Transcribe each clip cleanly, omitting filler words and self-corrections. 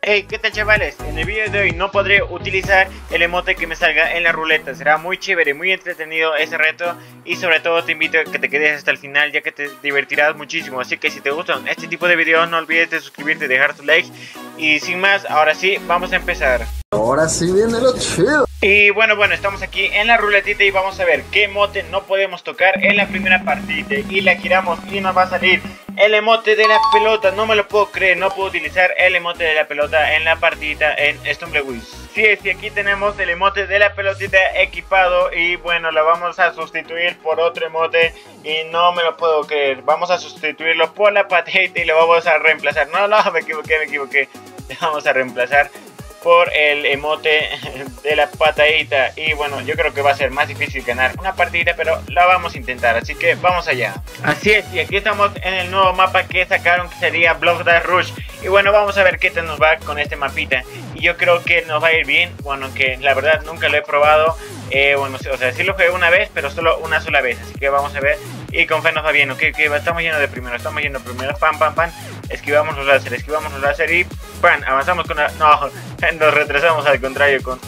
Hey, ¿qué tal, chavales? En el vídeo de hoy no podré utilizar el emote que me salga en la ruleta. Será muy chévere, muy entretenido ese reto. Y sobre todo te invito a que te quedes hasta el final, ya que te divertirás muchísimo. Así que si te gustan este tipo de videos, no olvides de suscribirte y dejar tu like. Y sin más, ahora sí, vamos a empezar. Ahora sí viene lo chido. Y bueno, estamos aquí en la ruletita y vamos a ver qué emote no podemos tocar en la primera partida. Y la giramos y nos va a salir el emote de la pelota. No me lo puedo creer, no puedo utilizar el emote de la pelota en la partidita en Stumbleweed. Sí, aquí tenemos el emote de la pelotita equipado. Y bueno, la vamos a sustituir por otro emote. Y no me lo puedo creer. Vamos a sustituirlo por la patita y lo vamos a reemplazar. No, me equivoqué. Le vamos a reemplazar por el emote de la patadita. Y bueno, yo creo que va a ser más difícil ganar una partida, pero la vamos a intentar, así que vamos allá. Así es, y aquí estamos en el nuevo mapa que sacaron, que sería Block Dash Rush. Y bueno, vamos a ver qué tal nos va con este mapita. Y yo creo que nos va a ir bien, bueno, que la verdad nunca lo he probado. Bueno, o sea, sí lo jugué una vez, pero solo una sola vez, así que vamos a ver. Y con fe nos va bien, ok, estamos yendo de primero, pam, esquivamos los láser y pan, avanzamos con la... No, nos retrasamos al contrario con...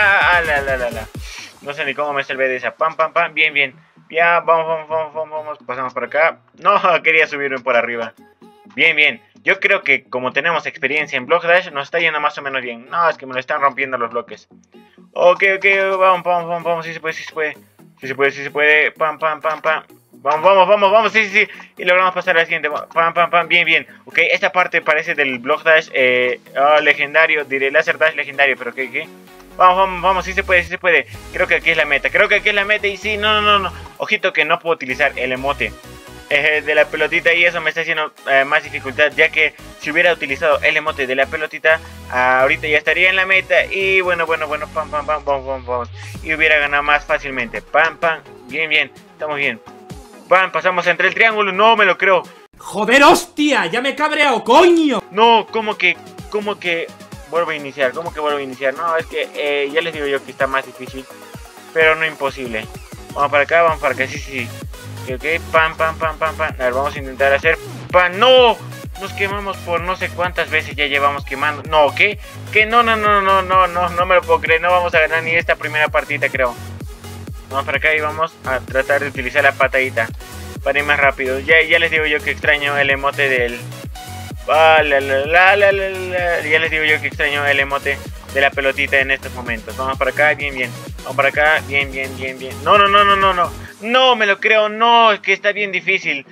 No sé ni cómo me salvé de esa, pam, bien, ya, vamos, pasamos por acá. No, quería subirme por arriba. Bien, yo creo que como tenemos experiencia en Block Dash, nos está yendo más o menos bien. No, es que me lo están rompiendo los bloques. Ok, vamos, sí se puede, pam, vamos, sí, y logramos pasar a la siguiente, pam, bien, ok, esta parte parece del Block Dash, legendario, diré Laser Dash legendario, pero ¿qué? Vamos, sí se puede, creo que aquí es la meta, y sí, no, ojito que no puedo utilizar el emote de la pelotita y eso me está haciendo más dificultad, ya que si hubiera utilizado el emote de la pelotita, ahorita ya estaría en la meta y bueno, pam, vamos, y hubiera ganado más fácilmente, pam, bien, estamos bien. Pasamos entre el triángulo, no me lo creo. ¡Joder, hostia! ¡Ya me he cabreado, coño! No, ¿cómo que vuelvo a iniciar? No, es que ya les digo yo que está más difícil, pero no imposible. Vamos para acá, sí. Ok, pam. A ver, vamos a intentar hacer pan. ¡No! Nos quemamos por no sé cuántas veces ya llevamos quemando. No, ¿qué? No me lo puedo creer. No vamos a ganar ni esta primera partida, creo. Vamos para acá y vamos a tratar de utilizar la patadita para ir más rápido. Ya les digo yo que extraño el emote del... Ya les digo yo que extraño el emote de la pelotita en estos momentos. Vamos para acá, bien. Vamos para acá, bien. No me lo creo, no, es que está bien difícil.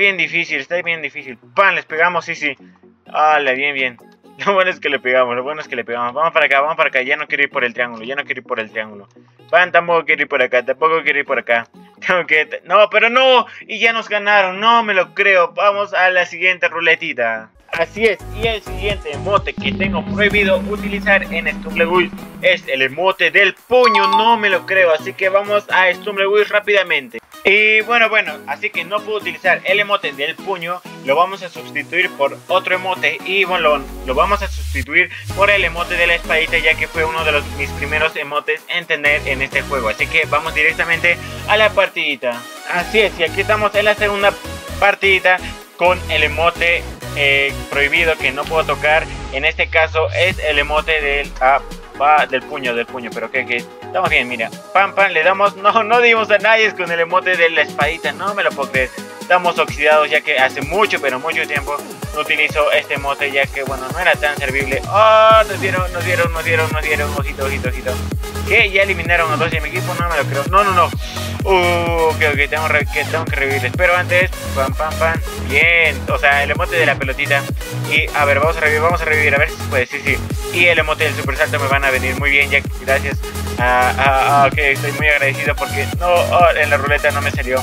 Pan, les pegamos, sí. Bien. Lo bueno es que le pegamos, Vamos para acá, ya no quiero ir por el triángulo, Pan, tampoco quiero ir por acá, No, pero no, y ya nos ganaron, no me lo creo. Vamos a la siguiente ruletita. Así es, y el siguiente emote que tengo prohibido utilizar en Stumbleweed es el emote del puño, no me lo creo, así que vamos a Stumbleweed rápidamente. Y bueno, así que no puedo utilizar el emote del puño, lo vamos a sustituir por otro emote y bueno, lo vamos a sustituir por el emote de la espadita, ya que fue uno de mis primeros emotes en tener en este juego, así que vamos directamente a la partidita. Así es, y aquí estamos en la segunda partidita con el emote prohibido que no puedo tocar. En este caso es el emote del puño, pero que estamos bien, mira, pam, le damos, no dimos a nadie con el emote de la espadita, no me lo puedo creer. Estamos oxidados, ya que hace mucho tiempo no utilizo este emote, ya que bueno, no era tan servible. Nos dieron, ojito. ¿Qué? Ya eliminaron a dos de mi equipo, no me lo creo. No. Ok, tengo que revivirles. Pero antes, pam, bien. O sea, el emote de la pelotita. Y a ver, vamos a revivir, a ver si se puede, sí. Y el emote del super salto me van a venir muy bien, ya que gracias ok, estoy muy agradecido porque en la ruleta no me salió.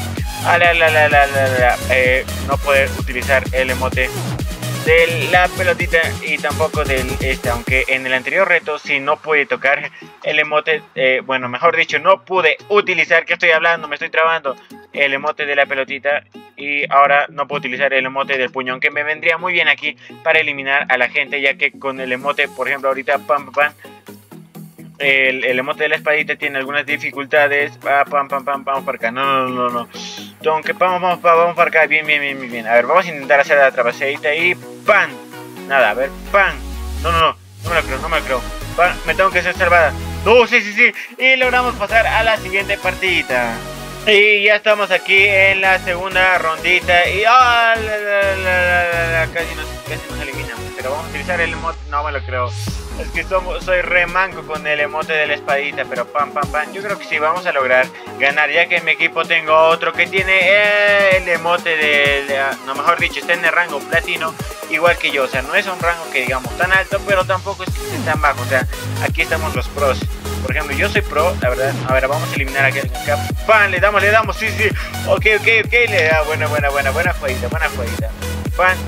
No poder utilizar el emote de la pelotita y tampoco del aunque en el anterior reto sí no pude tocar el emote, bueno, mejor dicho, no pude utilizar, ¿qué estoy hablando? Me estoy trabando, el emote de la pelotita, y ahora no puedo utilizar el emote del puño, aunque me vendría muy bien aquí para eliminar a la gente, ya que con el emote, por ejemplo, ahorita el emote de la espadita tiene algunas dificultades. Vamos para acá, no. Aunque vamos para acá, bien. A ver, vamos a intentar hacer la trapaceadita y ¡pan! Nada, a ver, ¡pan! No. no me lo creo. Me tengo que ser salvada. No, sí. Y logramos pasar a la siguiente partidita. Y ya estamos aquí en la segunda rondita. Y casi nos eliminamos. Pero vamos a utilizar el emote. No me lo creo. Es que soy re manco con el emote de la espadita. Pero pam. Yo creo que sí vamos a lograr ganar. Ya que en mi equipo tengo otro que tiene el emote de... No, mejor dicho, está en el rango platino. Igual que yo. O sea, no es un rango que digamos tan alto. Pero tampoco es que esté tan bajo. O sea, aquí estamos los pros. Por ejemplo, yo soy pro, la verdad. A ver, vamos a eliminar a aquel acá. ¡Pam! Le damos. Sí. Ok. Le da buena jueguita. ¡Pam!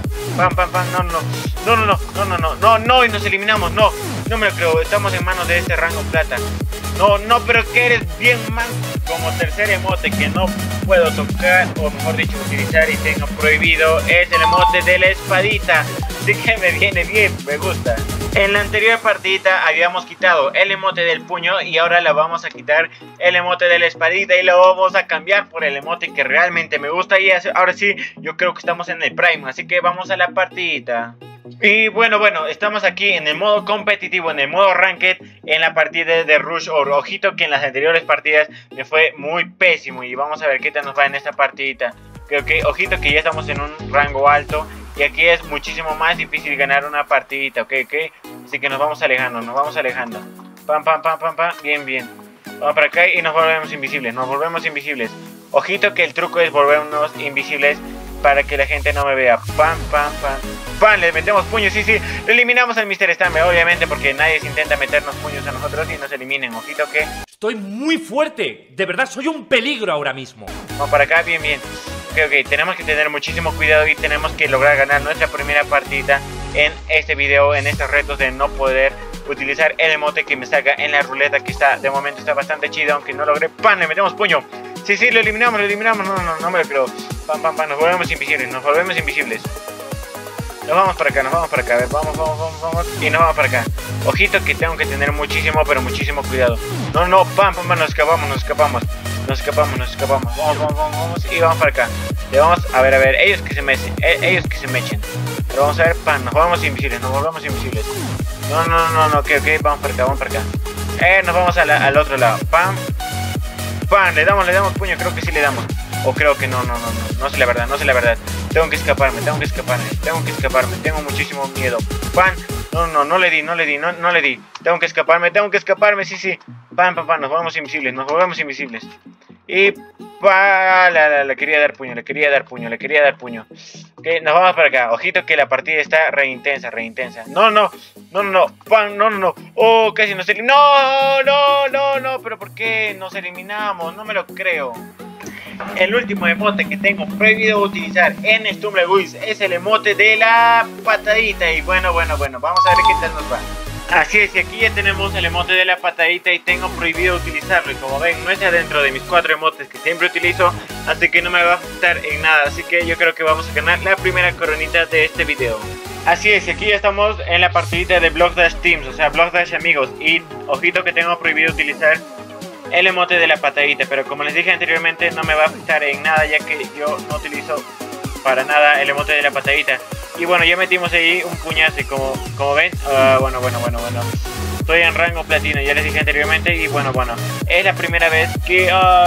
No. Y nos eliminamos. No me lo creo. Estamos en manos de este rango plata. No, pero que eres bien manco. Como tercer emote que no puedo tocar, o mejor dicho, utilizar y tengo prohibido, es el emote de la espadita. Así que me viene bien, me gusta. En la anterior partidita habíamos quitado el emote del puño y ahora le vamos a quitar el emote de la espadita y lo vamos a cambiar por el emote que realmente me gusta. Y ahora sí, yo creo que estamos en el prime, así que vamos a la partidita. Y bueno, estamos aquí en el modo competitivo, en el modo ranked, en la partida de Rush Oro. Ojito que en las anteriores partidas me fue muy pésimo y vamos a ver qué tal nos va en esta partidita. Creo que, ojito que ya estamos en un rango alto y aquí es muchísimo más difícil ganar una partidita, ok. Así que nos vamos alejando. Pam. Bien. Vamos para acá y nos volvemos invisibles. Ojito que el truco es volvernos invisibles para que la gente no me vea. Pam. Le metemos puños, sí. Lo eliminamos al Mr. Stambe, obviamente, porque nadie se intenta meternos puños a nosotros y nos eliminen. Ojito que... Estoy muy fuerte. De verdad, soy un peligro ahora mismo. Vamos para acá, bien. Ok. Tenemos que tener muchísimo cuidado y tenemos que lograr ganar nuestra primera partida en este video, en estos retos de no poder utilizar el emote que me saca en la ruleta, que de momento está bastante chido, aunque no logré. ¡Pam! Le metemos puño. Sí, lo eliminamos. No me lo creo. Pam. Nos volvemos invisibles. Nos vamos para acá. A ver, vamos. Y nos vamos para acá. Ojito que tengo que tener muchísimo cuidado. No. Pam. Nos escapamos. Vamos. Y vamos para acá. Le vamos a ver. Ellos que se me echen. Pero vamos a ver. Pam. Nos volvemos invisibles. No. Ok. Vamos para acá. Nos vamos al otro lado. Pam. Le damos puño. Creo que sí le damos. O creo que no. No sé la verdad. Tengo que escaparme. Tengo muchísimo miedo. ¡Pam! No le di. Tengo que escaparme. Sí. ¡Pam! Nos volvemos invisibles. Y... le quería dar puño. Ok, nos vamos para acá. Ojito que la partida está re intensa. No. ¡Pam! No. Oh, casi nos eliminamos. No. ¿Pero por qué nos eliminamos? No me lo creo. El último emote que tengo prohibido utilizar en StumbleGuys es el emote de la patadita. Y bueno, vamos a ver qué tal nos va. Así es, y aquí ya tenemos el emote de la patadita y tengo prohibido utilizarlo. Y como ven, no está dentro de mis 4 emotes que siempre utilizo, así que no me va a afectar en nada. Así que yo creo que vamos a ganar la primera coronita de este video. Así es, y aquí ya estamos en la partidita de Block Dash Teams, o sea, Block Dash amigos. Y ojito que tengo prohibido utilizar el emote de la patadita, pero como les dije anteriormente, no me va a afectar en nada, ya que yo no utilizo para nada el emote de la patadita. Y bueno, ya metimos ahí un puñazo y como ven, bueno, estoy en rango platino, ya les dije anteriormente. Y bueno, es la primera vez que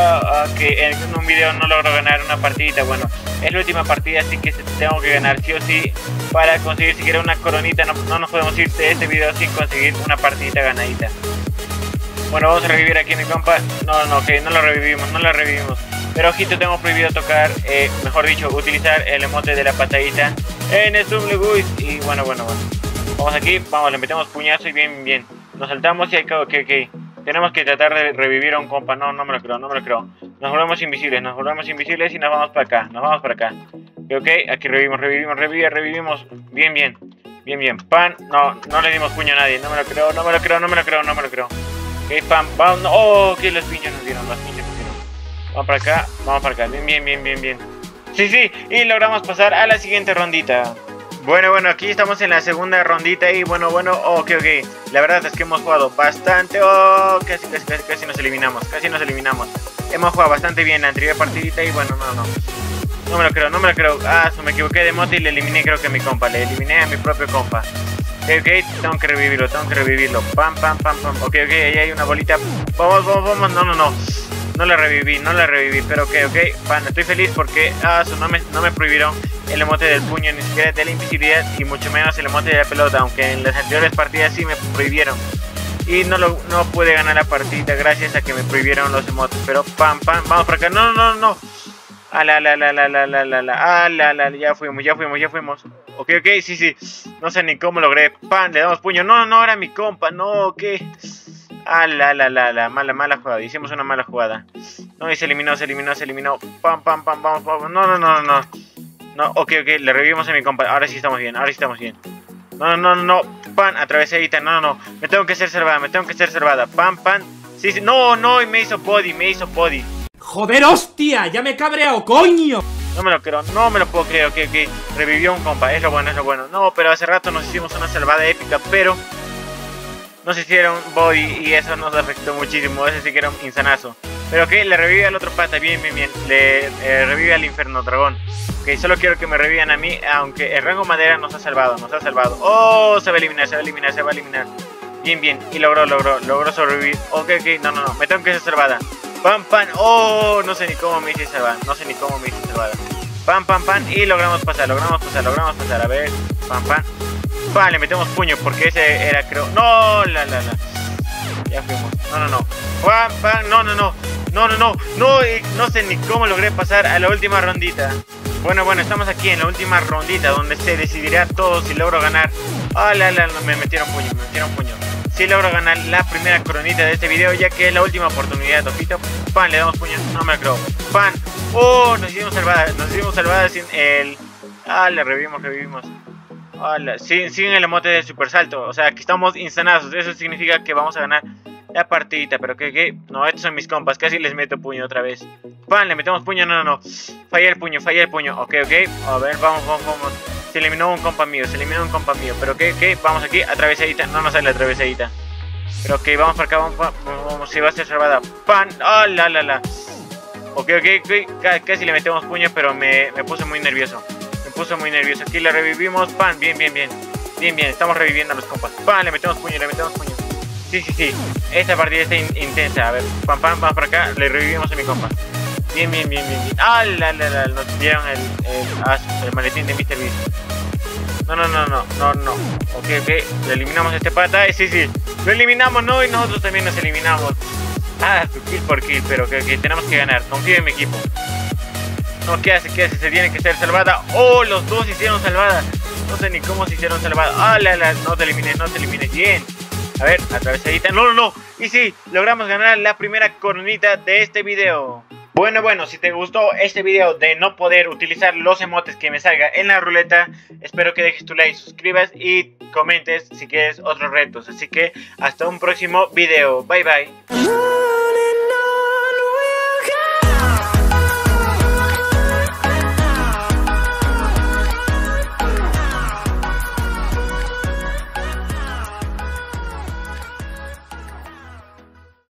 en un video no logro ganar una partidita. Bueno, es la última partida, así que tengo que ganar sí o sí para conseguir siquiera una coronita. No nos podemos ir de este video sin conseguir una partidita ganadita. Bueno, vamos a revivir aquí a mi compa. No, que no lo revivimos. Pero ojito, tengo prohibido tocar, mejor dicho, utilizar el emote de la patadita en StumbleGuys. Y bueno. Vamos aquí, le metemos puñazo y bien. Nos saltamos y hay que tenemos que tratar de revivir a un compa. No me lo creo. Nos volvemos invisibles y nos vamos para acá. Ok, aquí revivimos. Bien. Pan, no le dimos puño a nadie. No me lo creo. Ok, pam, vamos. Oh, que los pinchos nos dieron. Vamos para acá. Bien. Sí, y logramos pasar a la siguiente rondita. Bueno, aquí estamos en la segunda rondita y bueno, ok. La verdad es que hemos jugado bastante, casi nos eliminamos. Hemos jugado bastante bien la anterior partidita y bueno, no me lo creo. Me equivoqué de emote y le eliminé creo que a mi compa, le eliminé a mi propio compa. Ok, tengo que revivirlo. Pam, pam, pam, pam. Ok, ahí hay una bolita. Vamos. No la reviví, pero ok. Pan, estoy feliz porque no me prohibieron el emote del puño, ni siquiera de la invisibilidad, y mucho menos el emote de la pelota, aunque en las anteriores partidas sí me prohibieron. Y no pude ganar la partida gracias a que me prohibieron los emotes. Pero pam, vamos por acá. No. Ya fuimos. Ok, sí. No sé ni cómo logré. Pan, le damos puño. No, era mi compa. No, ¿qué? Mala jugada. Hicimos una mala jugada. No, y se eliminó. Pam, vamos. No, ok, le revivimos a mi compa. Ahora sí estamos bien. No. Pan, atravesadita. No. Me tengo que ser salvada. Pan. Sí. No, y me hizo body. ¡Joder, hostia! ¡Ya me he cabreado, coño! No me lo puedo creer. Ok. Revivió un compa. Es lo bueno. No, pero hace rato nos hicimos una salvada épica, pero nos hicieron body y eso nos afectó muchísimo. Ese sí que era un insanazo. Pero ok, le revive al otro pata. Bien. Le revive al Inferno Dragón. Ok, solo quiero que me revivan a mí, aunque el rango madera nos ha salvado. Oh, se va a eliminar. Bien. Y logró sobrevivir. Ok, no. Me tengo que ser salvada. Pam. Oh, no sé ni cómo me hice salvada. Pam. Y logramos pasar. A ver. Pam. Le metemos puño porque ese era, creo. No, ya fuimos. No. Pam. No. Y no sé ni cómo logré pasar a la última rondita. Bueno, estamos aquí en la última rondita donde se decidirá todo si logro ganar. Me metieron puño. Si logro ganar la primera coronita de este video, ya que es la última oportunidad, ojito. Pan, le damos puño, no me lo creo. Pan, oh, nos hicimos salvadas sin el... le revivimos. Sin el emote del super salto, o sea, que estamos insanazos. Eso significa que vamos a ganar la partidita, pero que no, estos son mis compas, casi les meto puño otra vez. Pan, le metemos puño, no. Fallé el puño. Ok. A ver, vamos. Se eliminó un compa mío, pero vamos aquí, atravesadita, no nos sale la atravesadita. Pero ok, vamos por acá, vamos, si va a ser salvada. Pan, Ok, casi le metemos puño, pero me puse muy nervioso. Aquí le revivimos, pan, bien. Estamos reviviendo a los compas. Pan, le metemos puño. Sí. Esta partida está intensa. A ver, pam, vamos por acá, le revivimos a mi compa. Bien. Nos dieron el maletín de Mr. Beast. No. Ok. Le eliminamos a este pata. Sí. Lo eliminamos, ¿no? Y nosotros también nos eliminamos. Kill por kill, pero que tenemos que ganar. Confío en mi equipo. No, ¿qué hace? Se tiene que ser salvada. Oh, los dos hicieron salvada. No sé ni cómo se hicieron salvada. No te elimines. Bien. A ver, atravesadita. No. Y sí, logramos ganar la primera coronita de este video. Bueno, si te gustó este video de no poder utilizar los emotes que me salga en la ruleta, espero que dejes tu like, suscribas y comentes si quieres otros retos. Así que hasta un próximo video. Bye.